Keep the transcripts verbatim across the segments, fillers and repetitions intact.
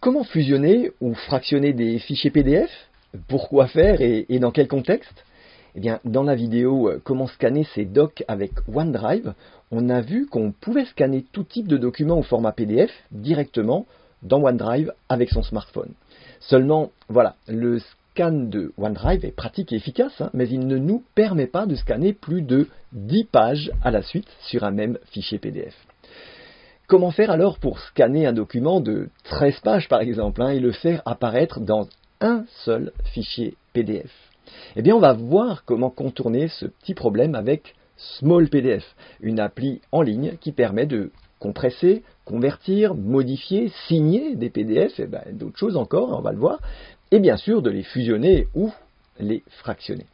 Comment fusionner ou fractionner des fichiers P D F? Pourquoi faire et, et dans quel contexte? Eh bien, dans la vidéo euh, Comment scanner ces docs avec OneDrive, on a vu qu'on pouvait scanner tout type de documents au format P D F directement dans OneDrive avec son smartphone. Seulement, voilà, le scan de OneDrive est pratique et efficace, hein, mais il ne nous permet pas de scanner plus de dix pages à la suite sur un même fichier P D F. Comment faire alors pour scanner un document de treize pages par exemple, hein, et le faire apparaître dans un seul fichier P D F? Eh bien, on va voir comment contourner ce petit problème avec Small P D F, une appli en ligne qui permet de compresser, convertir, modifier, signer des P D F, et ben, d'autres choses encore, on va le voir, et bien sûr de les fusionner ou les fractionner.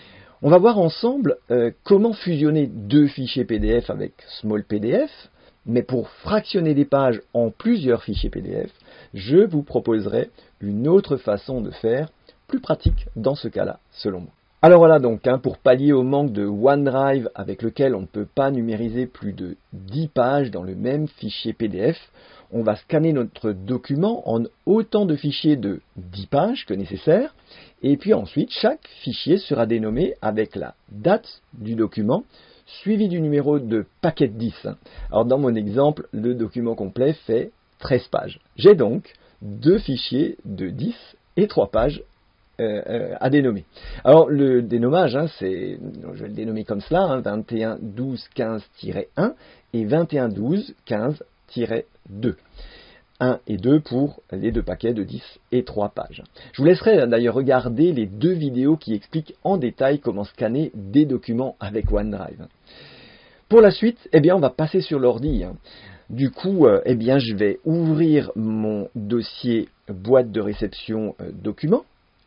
On va voir ensemble euh, comment fusionner deux fichiers P D F avec Small P D F, mais pour fractionner des pages en plusieurs fichiers P D F, je vous proposerai une autre façon de faire, plus pratique dans ce cas-là, selon moi. Alors voilà donc, hein, pour pallier au manque de OneDrive avec lequel on ne peut pas numériser plus de dix pages dans le même fichier P D F, on va scanner notre document en autant de fichiers de dix pages que nécessaire, et puis ensuite chaque fichier sera dénommé avec la date du document, suivi du numéro de paquet dix. Alors dans mon exemple, le document complet fait treize pages. J'ai donc deux fichiers de dix et trois pages euh, euh, à dénommer. Alors le dénommage, hein, c'est, je vais le dénommer comme cela, hein, vingt et un douze quinze tiret un et vingt et un douze quinze tiret deux. un et deux pour les deux paquets de dix et trois pages. Je vous laisserai d'ailleurs regarder les deux vidéos qui expliquent en détail comment scanner des documents avec OneDrive. Pour la suite, eh bien, on va passer sur l'ordi. Du coup, euh, eh bien, je vais ouvrir mon dossier boîte de réception euh, documents,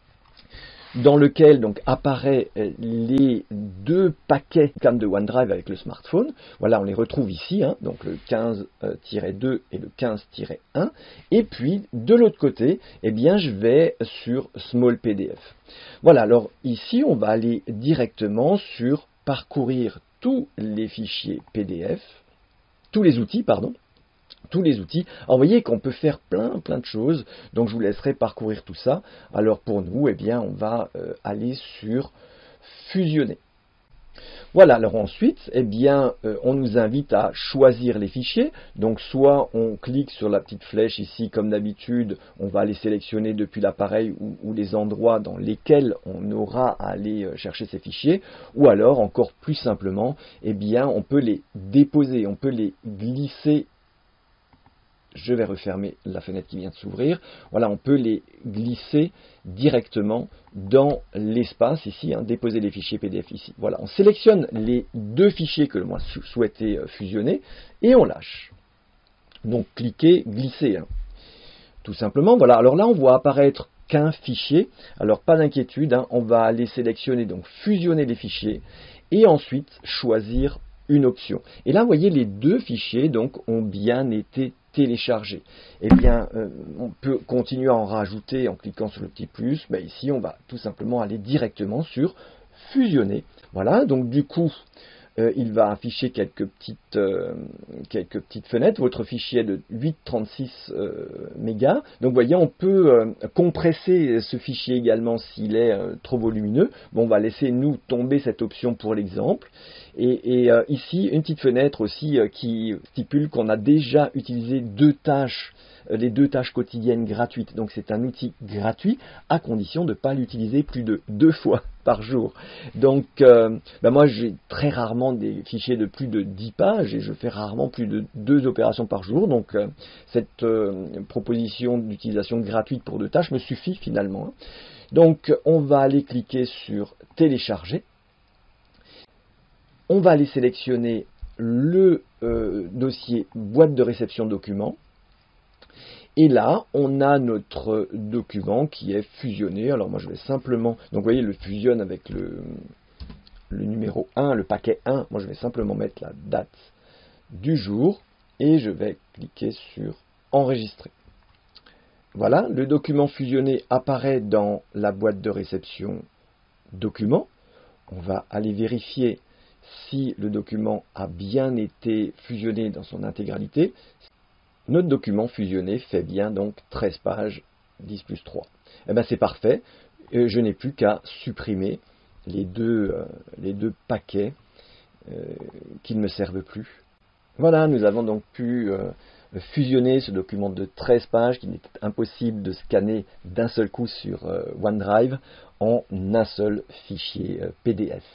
dans lequel donc apparaissent les deux paquets scans de OneDrive avec le smartphone. Voilà, on les retrouve ici, hein, donc le quinze tiret deux et le quinze tiret un. Et puis, de l'autre côté, eh bien, je vais sur Small P D F. Voilà, alors ici, on va aller directement sur parcourir tous les fichiers P D F, tous les outils, pardon, tous les outils. Alors, vous voyez qu'on peut faire plein plein de choses, donc je vous laisserai parcourir tout ça. Alors pour nous, eh bien, on va euh, aller sur fusionner. Voilà, alors ensuite, eh bien, euh, on nous invite à choisir les fichiers. Donc soit on clique sur la petite flèche ici, comme d'habitude, on va aller sélectionner depuis l'appareil ou, ou les endroits dans lesquels on aura à aller chercher ces fichiers. Ou alors, encore plus simplement, eh bien, on peut les déposer, on peut les glisser. Je vais refermer la fenêtre qui vient de s'ouvrir. Voilà, on peut les glisser directement dans l'espace ici, hein, déposer les fichiers P D F ici. Voilà, on sélectionne les deux fichiers que l'on souhaitait fusionner et on lâche. Donc cliquez, glisser. Hein. Tout simplement, voilà. Alors là, on voit apparaître qu'un fichier. Alors pas d'inquiétude, hein, on va aller sélectionner, donc fusionner les fichiers et ensuite choisir une option. Et là, vous voyez, les deux fichiers donc ont bien été téléchargés. Eh bien, euh, on peut continuer à en rajouter en cliquant sur le petit plus. Mais ici, on va tout simplement aller directement sur fusionner. Voilà, donc du coup, euh, il va afficher quelques petites, euh, quelques petites fenêtres. Votre fichier est de huit virgule trente-six euh, mégas. Donc, vous voyez, on peut euh, compresser ce fichier également s'il est euh, trop volumineux. Bon, on va laisser nous tomber cette option pour l'exemple. Et, et euh, ici, une petite fenêtre aussi euh, qui stipule qu'on a déjà utilisé deux tâches, euh, les deux tâches quotidiennes gratuites. Donc c'est un outil gratuit à condition de ne pas l'utiliser plus de deux fois par jour. Donc euh, ben moi j'ai très rarement des fichiers de plus de dix pages et je fais rarement plus de deux opérations par jour. Donc euh, cette euh, proposition d'utilisation gratuite pour deux tâches me suffit finalement. Hein. Donc on va aller cliquer sur télécharger. On va aller sélectionner le euh, dossier boîte de réception documents. Et là, on a notre document qui est fusionné. Alors moi, je vais simplement... Donc vous voyez, le fusionne avec le, le numéro un, le paquet un. Moi, je vais simplement mettre la date du jour. Et je vais cliquer sur enregistrer. Voilà, le document fusionné apparaît dans la boîte de réception documents. On va aller vérifier si le document a bien été fusionné dans son intégralité. Notre document fusionné fait bien donc treize pages, dix plus trois. Eh bien c'est parfait, et je n'ai plus qu'à supprimer les deux, euh, les deux paquets euh, qui ne me servent plus. Voilà, nous avons donc pu euh, fusionner ce document de treize pages qu'il était impossible de scanner d'un seul coup sur euh, OneDrive en un seul fichier euh, P D F.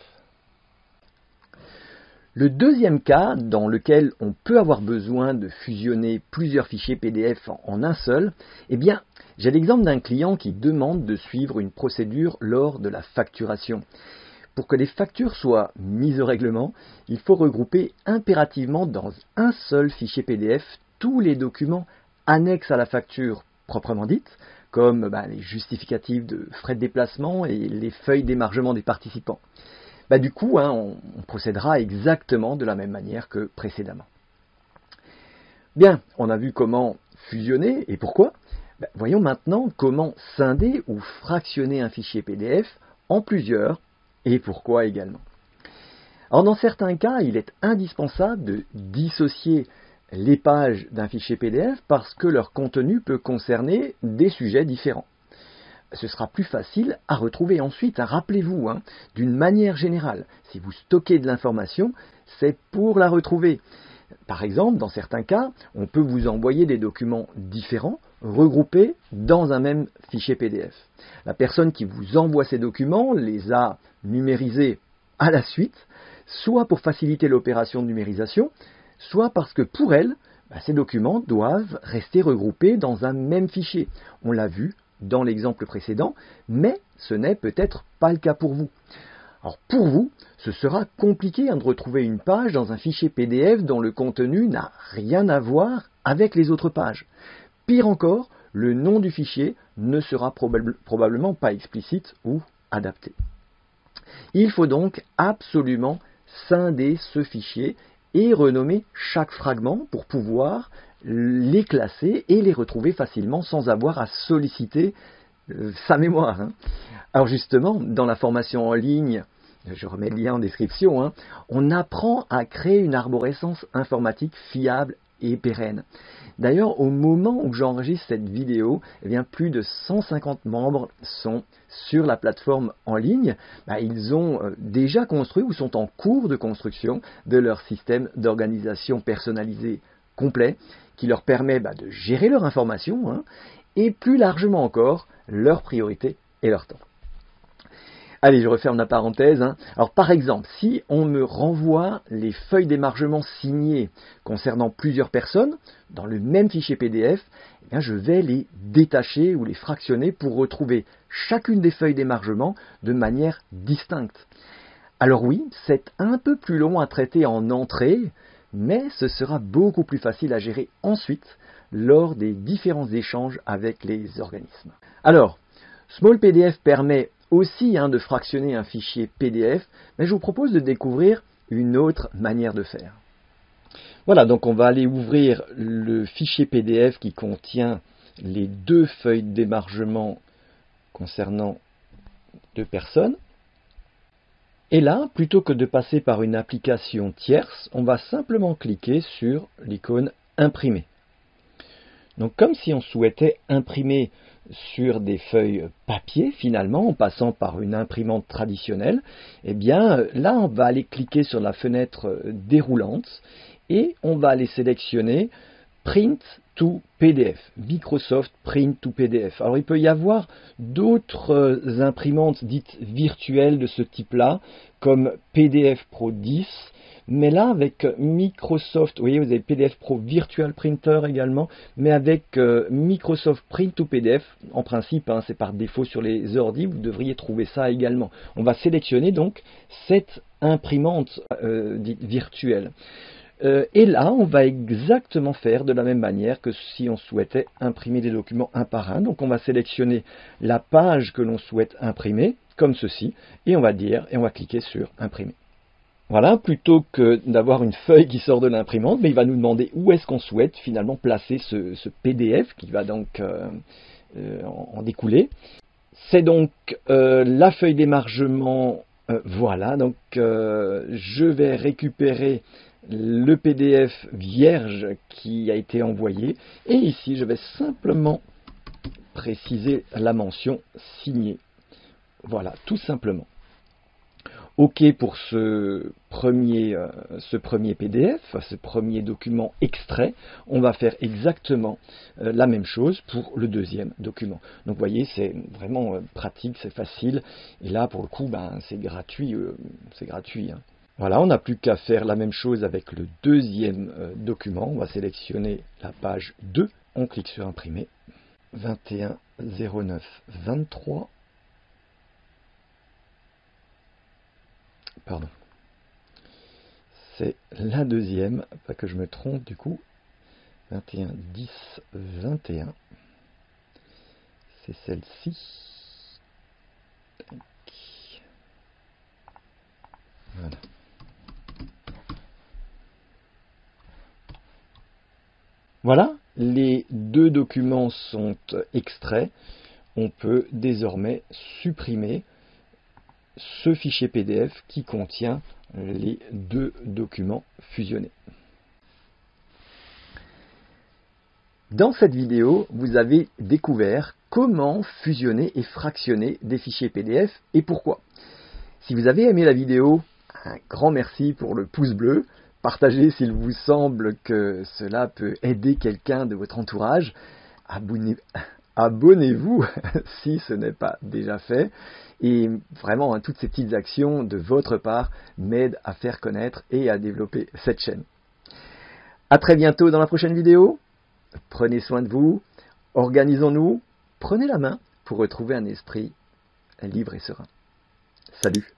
Le deuxième cas dans lequel on peut avoir besoin de fusionner plusieurs fichiers P D F en un seul, eh bien, j'ai l'exemple d'un client qui demande de suivre une procédure lors de la facturation. Pour que les factures soient mises au règlement, il faut regrouper impérativement dans un seul fichier P D F tous les documents annexes à la facture proprement dite, comme ben, les justificatifs de frais de déplacement et les feuilles d'émargement des participants. Bah, du coup, hein, on, on procédera exactement de la même manière que précédemment. Bien, on a vu comment fusionner et pourquoi. Bah, voyons maintenant comment scinder ou fractionner un fichier P D F en plusieurs et pourquoi également. Alors, dans certains cas, il est indispensable de dissocier les pages d'un fichier P D F parce que leur contenu peut concerner des sujets différents. Ce sera plus facile à retrouver ensuite. Rappelez-vous, hein, d'une manière générale, si vous stockez de l'information, c'est pour la retrouver. Par exemple, dans certains cas, on peut vous envoyer des documents différents, regroupés dans un même fichier P D F. La personne qui vous envoie ces documents les a numérisés à la suite, soit pour faciliter l'opération de numérisation, soit parce que pour elle, bah, ces documents doivent rester regroupés dans un même fichier. On l'a vu dans l'exemple précédent, mais ce n'est peut-être pas le cas pour vous. Alors pour vous, ce sera compliqué hein, de retrouver une page dans un fichier P D F dont le contenu n'a rien à voir avec les autres pages. Pire encore, le nom du fichier ne sera probable, probablement pas explicite ou adapté. Il faut donc absolument scinder ce fichier et renommer chaque fragment pour pouvoir les classer et les retrouver facilement sans avoir à solliciter euh, sa mémoire. Hein. Alors justement, dans la formation en ligne, je remets le lien en description, hein, on apprend à créer une arborescence informatique fiable et pérenne. D'ailleurs, au moment où j'enregistre cette vidéo, eh bien, plus de cent cinquante membres sont sur la plateforme en ligne. Bah, ils ont euh, déjà construit ou sont en cours de construction de leur système d'organisation personnalisé complet qui leur permet bah, de gérer leur information hein, et plus largement encore leurs priorités et leur temps. Allez, je referme la parenthèse. Hein. Alors par exemple, si on me renvoie les feuilles d'émargement signées concernant plusieurs personnes dans le même fichier P D F, eh bien, je vais les détacher ou les fractionner pour retrouver chacune des feuilles d'émargement de manière distincte. Alors oui, c'est un peu plus long à traiter en entrée, mais ce sera beaucoup plus facile à gérer ensuite lors des différents échanges avec les organismes. Alors, Small P D F permet aussi hein, de fractionner un fichier P D F, mais je vous propose de découvrir une autre manière de faire. Voilà, donc on va aller ouvrir le fichier P D F qui contient les deux feuilles d'émargement concernant deux personnes. Et là, plutôt que de passer par une application tierce, on va simplement cliquer sur l'icône imprimer. Donc comme si on souhaitait imprimer sur des feuilles papier finalement en passant par une imprimante traditionnelle, eh bien là on va aller cliquer sur la fenêtre déroulante et on va aller sélectionner Print to P D F, Microsoft Print to P D F. Alors il peut y avoir d'autres imprimantes dites virtuelles de ce type-là, comme P D F Pro dix, mais là avec Microsoft, vous voyez vous avez P D F Pro Virtual Printer également, mais avec euh, Microsoft Print to P D F, en principe hein, c'est par défaut sur les ordi, vous devriez trouver ça également. On va sélectionner donc cette imprimante euh, dite virtuelle. Euh, et là, on va exactement faire de la même manière que si on souhaitait imprimer des documents un par un. Donc on va sélectionner la page que l'on souhaite imprimer, comme ceci, et on va dire, et on va cliquer sur imprimer. Voilà, plutôt que d'avoir une feuille qui sort de l'imprimante, mais il va nous demander où est-ce qu'on souhaite finalement placer ce, ce P D F qui va donc euh, euh, en, en découler. C'est donc euh, la feuille d'émargement, euh, voilà, donc euh, je vais récupérer le P D F vierge qui a été envoyé. Et ici, je vais simplement préciser la mention signée. Voilà, tout simplement. OK pour ce premier, euh, ce premier P D F, ce premier document extrait. On va faire exactement euh, la même chose pour le deuxième document. Donc vous voyez, c'est vraiment euh, pratique, c'est facile. Et là, pour le coup, ben, c'est gratuit. Euh, c'est gratuit hein. Voilà, on n'a plus qu'à faire la même chose avec le deuxième euh, document. On va sélectionner la page deux. On clique sur imprimer. vingt et un zéro neuf vingt-trois. Pardon, c'est la deuxième, pas que je me trompe du coup, vingt et un dix vingt et un, c'est celle-ci. Voilà. Voilà, les deux documents sont extraits. On peut désormais supprimer ce fichier P D F qui contient les deux documents fusionnés. Dans cette vidéo, vous avez découvert comment fusionner et fractionner des fichiers P D F et pourquoi. Si vous avez aimé la vidéo, un grand merci pour le pouce bleu. Partagez s'il vous semble que cela peut aider quelqu'un de votre entourage. Abonnez- Abonnez-vous si ce n'est pas déjà fait. Et vraiment, hein, toutes ces petites actions de votre part m'aident à faire connaître et à développer cette chaîne. À très bientôt dans la prochaine vidéo. Prenez soin de vous, organisons-nous, prenez la main pour retrouver un esprit libre et serein. Salut!